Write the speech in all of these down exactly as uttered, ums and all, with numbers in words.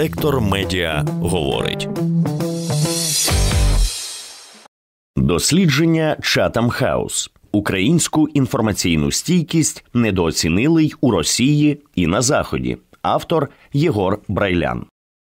Вектор Медіа говорить. Дослідження Chatham House. Українську інформаційну стійкість недооцінили й у Росії і на Заході. Автор Єгор Брайлян.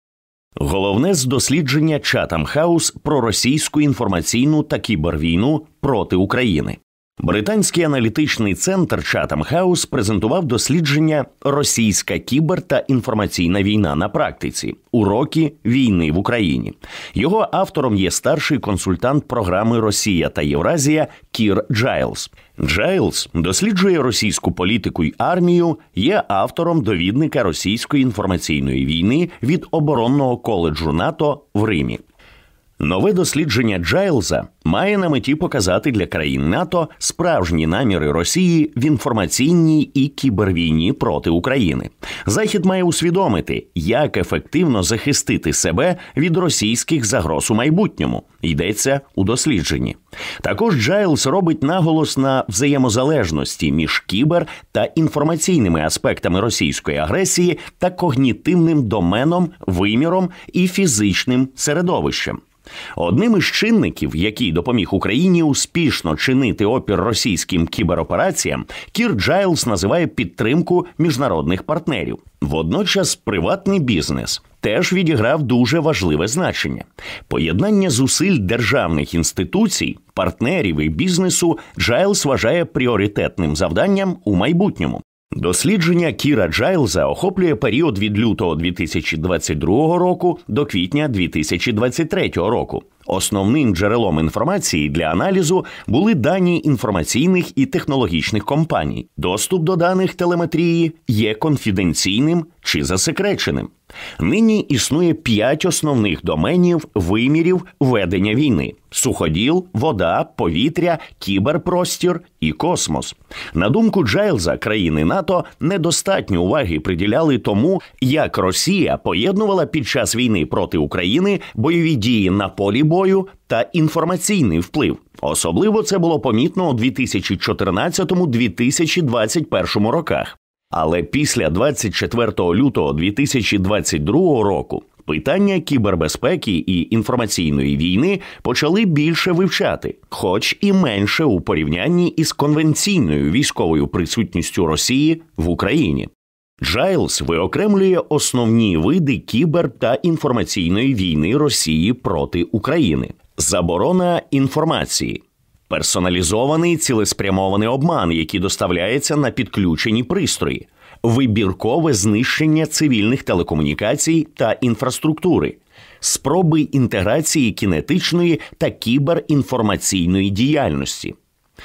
Головне з дослідження Chatham House про російську інформаційну та кібервійну проти України. Британський аналітичний центр Chatham House презентував дослідження «Російська кібер- та інформаційна війна на практиці. Уроки війни в Україні». Його автором є старший консультант програми «Росія та Євразія» Кір Джайлз. Джайлз досліджує російську політику й армію, є автором довідника російської інформаційної війни від оборонного коледжу НАТО в Римі. Нове дослідження Джайлза має на меті показати для країн НАТО справжні наміри Росії в інформаційній і кібервійні проти України. Захід має усвідомити, як ефективно захистити себе від російських загроз у майбутньому, йдеться у дослідженні. Також Джайлз робить наголос на взаємозалежності між кібер- та інформаційними аспектами російської агресії та когнітивним доменом, виміром і фізичним середовищем. Одним із чинників, який допоміг Україні успішно чинити опір російським кіберопераціям, Кір Джайлз називає підтримку міжнародних партнерів. Водночас приватний бізнес теж відіграв дуже важливе значення. Поєднання зусиль державних інституцій, партнерів і бізнесу Джайлз вважає пріоритетним завданням у майбутньому. Дослідження Кіра Джайлза охоплює період від лютого дві тисячі двадцять другого року до квітня дві тисячі двадцять третього року. Основним джерелом інформації для аналізу були дані інформаційних і технологічних компаній. Доступ до даних телеметрії є конфіденційним чи засекреченим. Нині існує п'ять основних доменів вимірів ведення війни – суходіл, вода, повітря, кіберпростір і космос. На думку Джайлза, країни НАТО недостатньо уваги приділяли тому, як Росія поєднувала під час війни проти України бойові дії на полі бою та інформаційний вплив. Особливо це було помітно у дві тисячі чотирнадцятому - дві тисячі двадцять першому роках. Але після двадцять четвертого лютого дві тисячі двадцять другого року питання кібербезпеки і інформаційної війни почали більше вивчати, хоч і менше у порівнянні із конвенційною військовою присутністю Росії в Україні. Джайлз виокремлює основні види кібер- та інформаційної війни Росії проти України. Заборона інформації. Персоналізований цілеспрямований обман, який доставляється на підключені пристрої. Вибіркове знищення цивільних телекомунікацій та інфраструктури. Спроби інтеграції кінетичної та кіберінформаційної діяльності.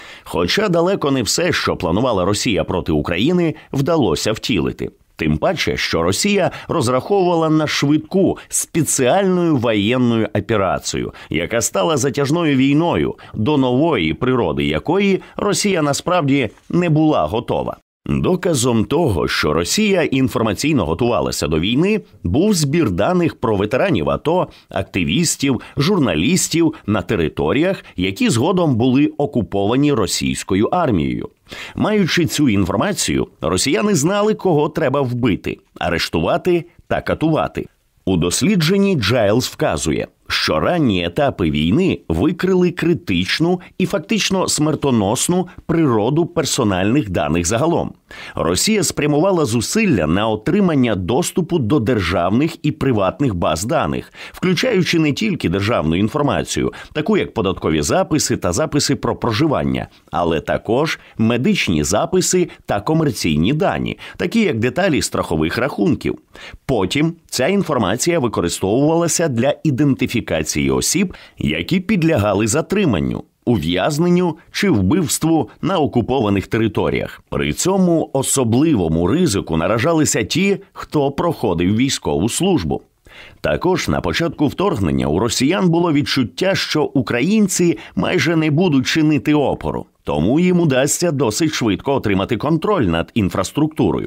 Хоча далеко не все, що планувала Росія проти України, вдалося втілити. Тим паче, що Росія розраховувала на швидку спеціальну воєнну операцію, яка стала затяжною війною, до нової природи якої Росія насправді не була готова. Доказом того, що Росія інформаційно готувалася до війни, був збір даних про ветеранів АТО, активістів, журналістів на територіях, які згодом були окуповані російською армією. Маючи цю інформацію, росіяни знали, кого треба вбити, арештувати та катувати. У дослідженні Джайлз вказує, що ранні етапи війни викрили критичну і фактично смертоносну природу персональних даних загалом. Росія спрямувала зусилля на отримання доступу до державних і приватних баз даних, включаючи не тільки державну інформацію, таку як податкові записи та записи про проживання, але також медичні записи та комерційні дані, такі як деталі страхових рахунків. Потім ця інформація використовувалася для ідентифікації осіб, які підлягали затриманню, ув'язненню чи вбивству на окупованих територіях. При цьому особливому ризику наражалися ті, хто проходив військову службу. Також на початку вторгнення у росіян було відчуття, що українці майже не будуть чинити опору, тому їм удасться досить швидко отримати контроль над інфраструктурою.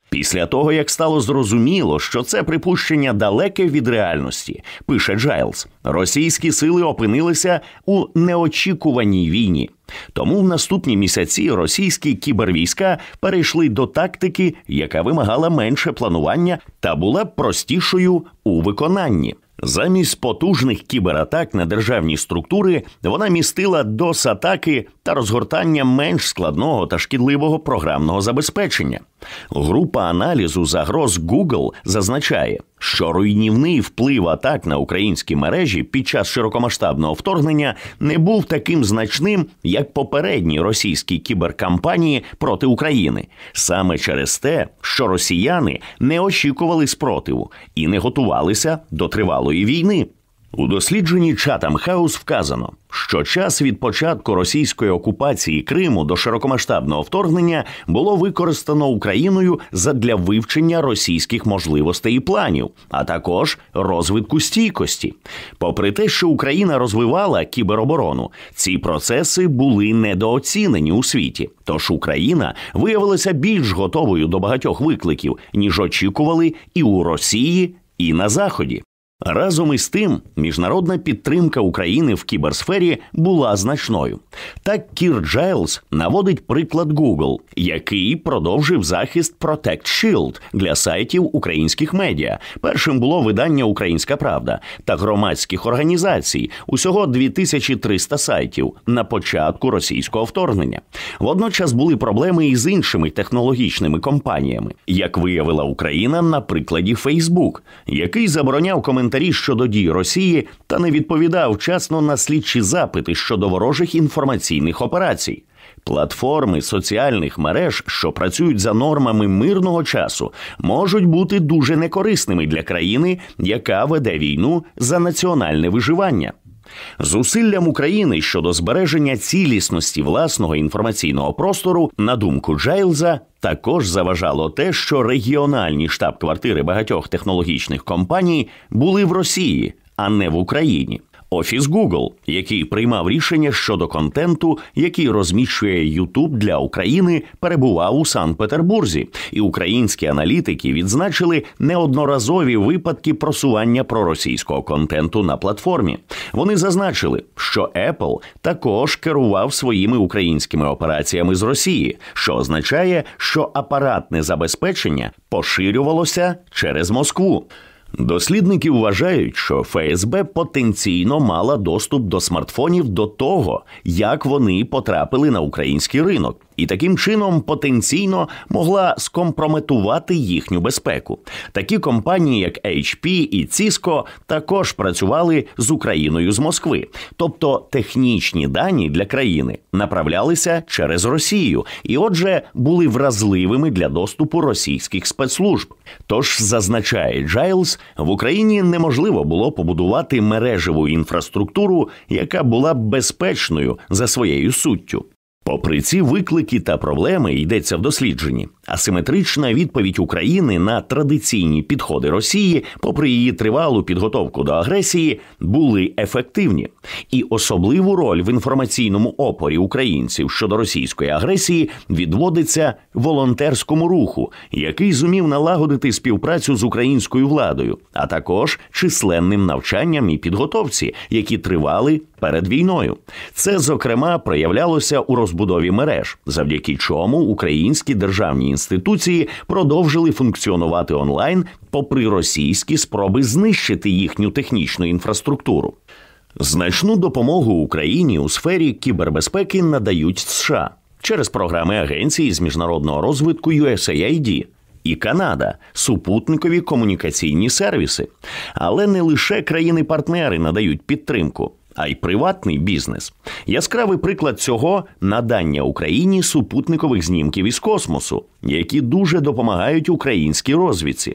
Після того, як стало зрозуміло, що це припущення далеке від реальності, пише Джайлз, російські сили опинилися у неочікуваній війні. Тому в наступні місяці російські кібервійська перейшли до тактики, яка вимагала менше планування та була простішою у виконанні. Замість потужних кібератак на державні структури вона містила дос-атаки та розгортання менш складного та шкідливого програмного забезпечення. Група аналізу загроз Google зазначає, що руйнівний вплив атак на українські мережі під час широкомасштабного вторгнення не був таким значним, як попередні російські кіберкампанії проти України. Саме через те, що росіяни не очікували спротиву і не готувалися до тривалої війни. У дослідженні Chatham House вказано, що час від початку російської окупації Криму до широкомасштабного вторгнення було використано Україною задля вивчення російських можливостей і планів, а також розвитку стійкості. Попри те, що Україна розвивала кібероборону, ці процеси були недооцінені у світі. Тож Україна виявилася більш готовою до багатьох викликів, ніж очікували і у Росії, і на Заході. Разом із тим, міжнародна підтримка України в кіберсфері була значною. Так Кір Джайлз наводить приклад Google, який продовжив захист Protect Shield для сайтів українських медіа. Першим було видання «Українська правда» та громадських організацій, усього дві тисячі триста сайтів на початку російського вторгнення. Водночас були проблеми і з іншими технологічними компаніями, як виявила Україна на прикладі Facebook, який забороняв коментарі щодо дій Росії та не відповідав вчасно на слідчі запити щодо ворожих інформаційних операцій. Платформи соціальних мереж, що працюють за нормами мирного часу, можуть бути дуже некорисними для країни, яка веде війну за національне виживання. Зусиллям України щодо збереження цілісності власного інформаційного простору, на думку Джайлза, також заважало те, що регіональні штаб-квартири багатьох технологічних компаній були в Росії, а не в Україні. Офіс Google, який приймав рішення щодо контенту, який розміщує YouTube для України, перебував у Санкт-Петербурзі, і українські аналітики відзначили неодноразові випадки просування проросійського контенту на платформі. Вони зазначили, що Apple також керував своїми українськими операціями з Росії, що означає, що апаратне забезпечення поширювалося через Москву. Дослідники вважають, що Еф Ес Бе потенційно мала доступ до смартфонів до того, як вони потрапили на український ринок, і таким чином потенційно могла скомпрометувати їхню безпеку. Такі компанії, як Ейч Пі і Cisco, також працювали з Україною з Москви. Тобто технічні дані для країни направлялися через Росію і, отже, були вразливими для доступу російських спецслужб. Тож, зазначає Джайлз, в Україні неможливо було побудувати мережеву інфраструктуру, яка була б безпечною за своєю суттю. Попри ці виклики та проблеми, йдеться в дослідженні, асиметрична відповідь України на традиційні підходи Росії, попри її тривалу підготовку до агресії, були ефективні. І особливу роль в інформаційному опорі українців щодо російської агресії відводиться волонтерському руху, який зумів налагодити співпрацю з українською владою, а також численним навчанням і підготовці, які тривали перед війною. Це, зокрема, проявлялося у розбудові мереж, завдяки чому українські державні інституції продовжили функціонувати онлайн, попри російські спроби знищити їхню технічну інфраструктуру. Значну допомогу Україні у сфері кібербезпеки надають США через програми агенції з міжнародного розвитку Ю Ес Ей Ай Ді і Канада – супутникові комунікаційні сервіси. Але не лише країни-партнери надають підтримку, а й приватний бізнес. Яскравий приклад цього – надання Україні супутникових знімків із космосу, які дуже допомагають українській розвідці.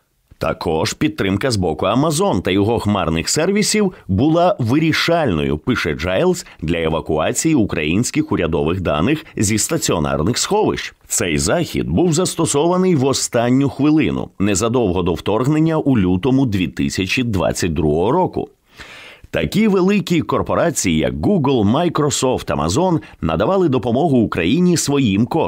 Також підтримка з боку Амазон та його хмарних сервісів була вирішальною, пише Джайлз, для евакуації українських урядових даних зі стаціонарних сховищ. Цей захід був застосований в останню хвилину, незадовго до вторгнення у лютому дві тисячі двадцять другого року. Такі великі корпорації, як Google, Microsoft, Amazon, надавали допомогу Україні своїм коштом.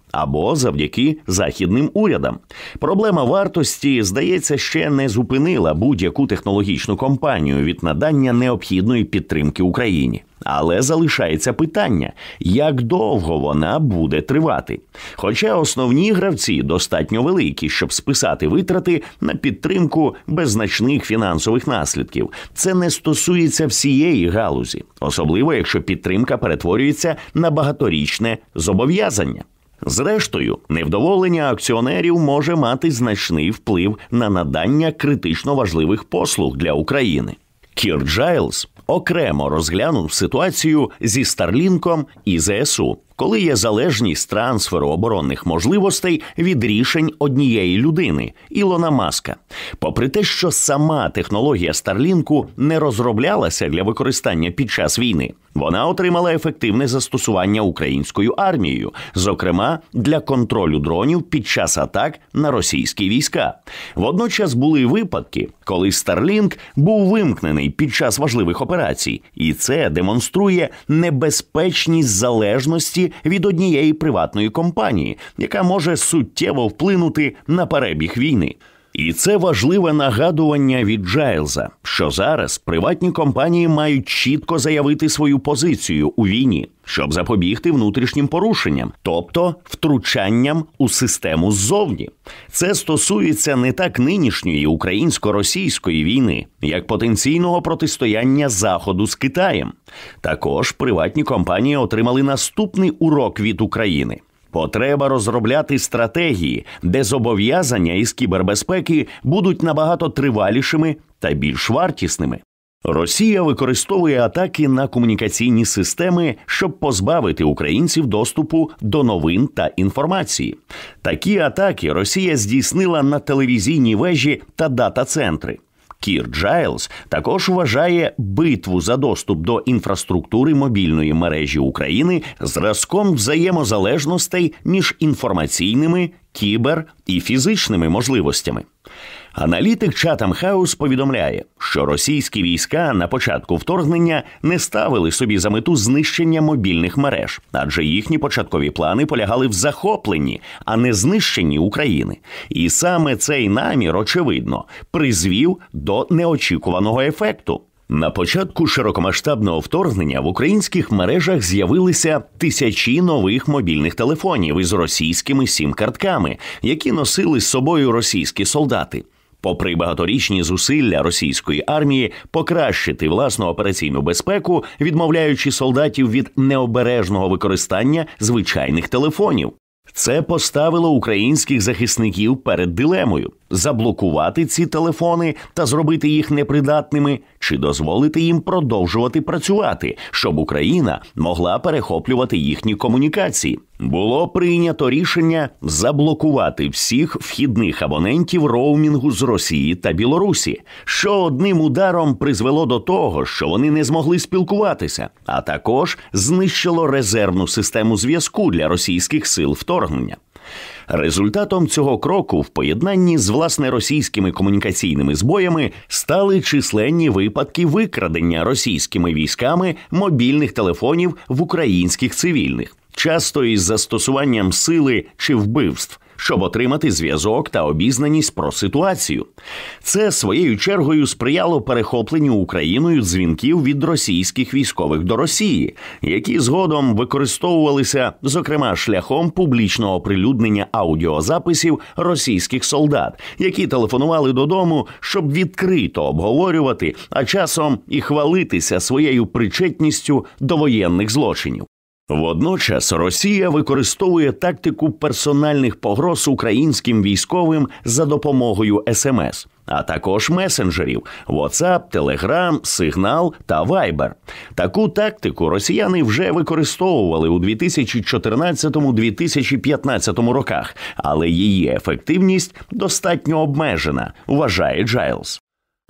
або завдяки західним урядам. Проблема вартості, здається, ще не зупинила будь-яку технологічну компанію від надання необхідної підтримки Україні. Але залишається питання, як довго вона буде тривати. Хоча основні гравці достатньо великі, щоб списати витрати на підтримку без значних фінансових наслідків. Це не стосується всієї галузі, особливо якщо підтримка перетворюється на багаторічне зобов'язання. Зрештою, невдоволення акціонерів може мати значний вплив на надання критично важливих послуг для України. Кір Джайлз окремо розглянув ситуацію зі Старлінком і Зе Ес У, коли є залежність трансферу оборонних можливостей від рішень однієї людини – Ілона Маска. Попри те, що сама технологія Старлінку не розроблялася для використання під час війни, вона отримала ефективне застосування українською армією, зокрема для контролю дронів під час атак на російські війська. Водночас були випадки, коли Старлінк був вимкнений під час важливих операцій, і це демонструє небезпечність залежності від однієї приватної компанії, яка може суттєво вплинути на перебіг війни. І це важливе нагадування від Джайлза, що зараз приватні компанії мають чітко заявити свою позицію у війні, щоб запобігти внутрішнім порушенням, тобто втручанням у систему ззовні. Це стосується не так нинішньої українсько-російської війни, як потенційного протистояння Заходу з Китаєм. Також приватні компанії отримали наступний урок від України. Потреба розробляти стратегії, де зобов'язання із кібербезпеки будуть набагато тривалішими та більш вартісними. Росія використовує атаки на комунікаційні системи, щоб позбавити українців доступу до новин та інформації. Такі атаки Росія здійснила на телевізійні вежі та дата-центри. Кір Джайлз також вважає битву за доступ до інфраструктури мобільної мережі України зразком взаємозалежностей між інформаційними, кібер- і фізичними можливостями. Аналітик Chatham House повідомляє, що російські війська на початку вторгнення не ставили собі за мету знищення мобільних мереж, адже їхні початкові плани полягали в захопленні, а не знищенні України. І саме цей намір, очевидно, призвів до неочікуваного ефекту. На початку широкомасштабного вторгнення в українських мережах з'явилися тисячі нових мобільних телефонів із російськими сім-картками, які носили з собою російські солдати. Попри багаторічні зусилля російської армії покращити власну операційну безпеку, відмовляючи солдатів від необережного використання звичайних телефонів. Це поставило українських захисників перед дилемою – заблокувати ці телефони та зробити їх непридатними, чи дозволити їм продовжувати працювати, щоб Україна могла перехоплювати їхні комунікації. Було прийнято рішення заблокувати всіх вхідних абонентів роумінгу з Росії та Білорусі, що одним ударом призвело до того, що вони не змогли спілкуватися, а також знищило резервну систему зв'язку для російських сил вторгнення. Результатом цього кроку в поєднанні з власне російськими комунікаційними збоями стали численні випадки викрадення російськими військами мобільних телефонів в українських цивільних, часто із застосуванням сили чи вбивств, щоб отримати зв'язок та обізнаність про ситуацію. Це своєю чергою сприяло перехопленню Україною дзвінків від російських військових до Росії, які згодом використовувалися, зокрема, шляхом публічного оприлюднення аудіозаписів російських солдат, які телефонували додому, щоб відкрито обговорювати, а часом і хвалитися своєю причетністю до воєнних злочинів. Водночас Росія використовує тактику персональних погроз українським військовим за допомогою ес ем ес, а також месенджерів – WhatsApp, Telegram, Signal та Viber. Таку тактику росіяни вже використовували у дві тисячі чотирнадцятому - дві тисячі п'ятнадцятому роках, але її ефективність достатньо обмежена, вважає Джайлз.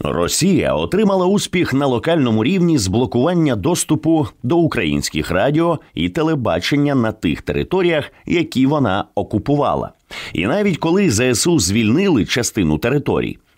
Росія отримала успіх на локальному рівні з блокування доступу до українських радіо і телебачення на тих територіях, які вона окупувала. І навіть коли зе ес у звільнили частину територій,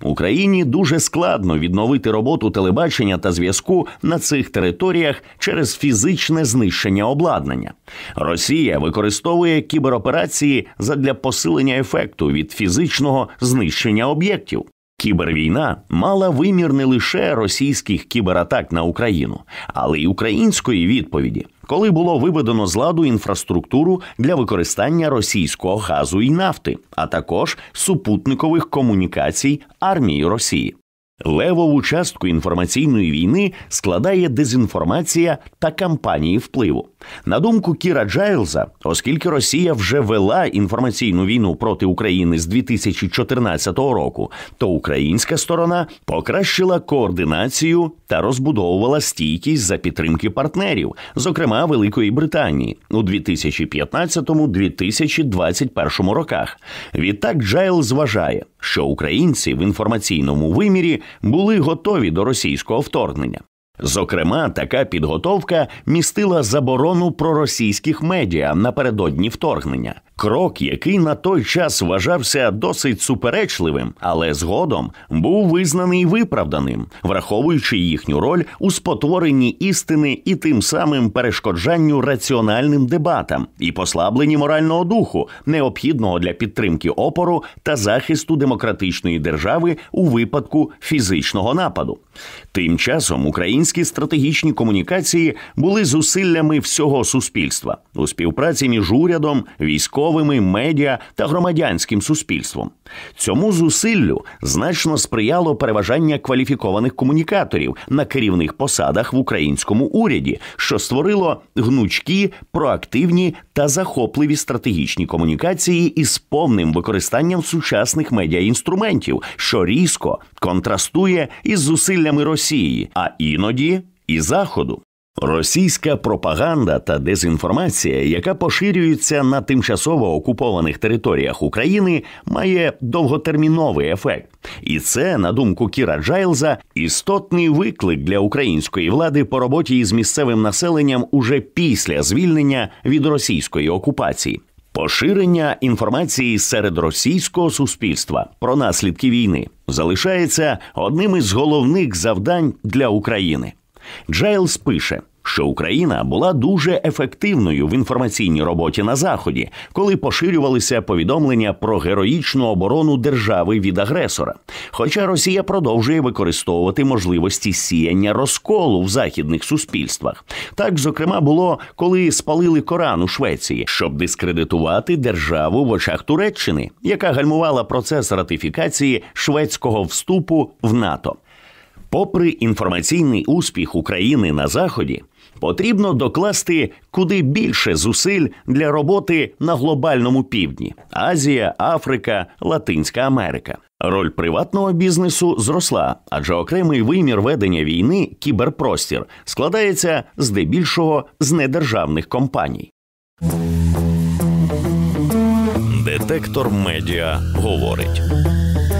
Україні дуже складно відновити роботу телебачення та зв'язку на цих територіях через фізичне знищення обладнання. Росія використовує кібероперації задля посилення ефекту від фізичного знищення об'єктів. Кібервійна мала вимір не лише російських кібератак на Україну, але й української відповіді, коли було виведено з ладу інфраструктуру для використання російського газу і нафти, а також супутникових комунікацій армії Росії. Левову частку інформаційної війни складає дезінформація та кампанії впливу. На думку Кіра Джайлза, оскільки Росія вже вела інформаційну війну проти України з дві тисячі чотирнадцятого року, то українська сторона покращила координацію та розбудовувала стійкість за підтримки партнерів, зокрема Великої Британії, у дві тисячі п'ятнадцятому - дві тисячі двадцять першому роках. Відтак Джайлз вважає, що українці в інформаційному вимірі були готові до російського вторгнення. Зокрема, така підготовка містила заборону проросійських медіа напередодні вторгнення. Крок, який на той час вважався досить суперечливим, але згодом був визнаний виправданим, враховуючи їхню роль у спотворенні істини і тим самим перешкоджанню раціональним дебатам і послабленні морального духу, необхідного для підтримки опору та захисту демократичної держави у випадку фізичного нападу. Тим часом українські стратегічні комунікації були зусиллями всього суспільства у співпраці між урядом, військовими, медіа та громадянським суспільством. Цьому зусиллю значно сприяло переважання кваліфікованих комунікаторів на керівних посадах в українському уряді, що створило гнучкі, проактивні та захопливі стратегічні комунікації із повним використанням сучасних медіаінструментів, що різко контрастує із зусиллями Росії, а іноді і Заходу. Російська пропаганда та дезінформація, яка поширюється на тимчасово окупованих територіях України, має довготерміновий ефект. І це, на думку Кіра Джайлза, істотний виклик для української влади по роботі із місцевим населенням уже після звільнення від російської окупації. Поширення інформації серед російського суспільства про наслідки війни залишається одним із головних завдань для України. Джайлз пише, що Україна була дуже ефективною в інформаційній роботі на Заході, коли поширювалися повідомлення про героїчну оборону держави від агресора. Хоча Росія продовжує використовувати можливості сіяння розколу в західних суспільствах. Так, зокрема, було, коли спалили Коран у Швеції, щоб дискредитувати державу в очах Туреччини, яка гальмувала процес ратифікації шведського вступу в НАТО. Попри інформаційний успіх України на Заході, потрібно докласти куди більше зусиль для роботи на глобальному півдні – Азія, Африка, Латинська Америка. Роль приватного бізнесу зросла, адже окремий вимір ведення війни – кіберпростір – складається здебільшого з недержавних компаній. Детектор медіа говорить.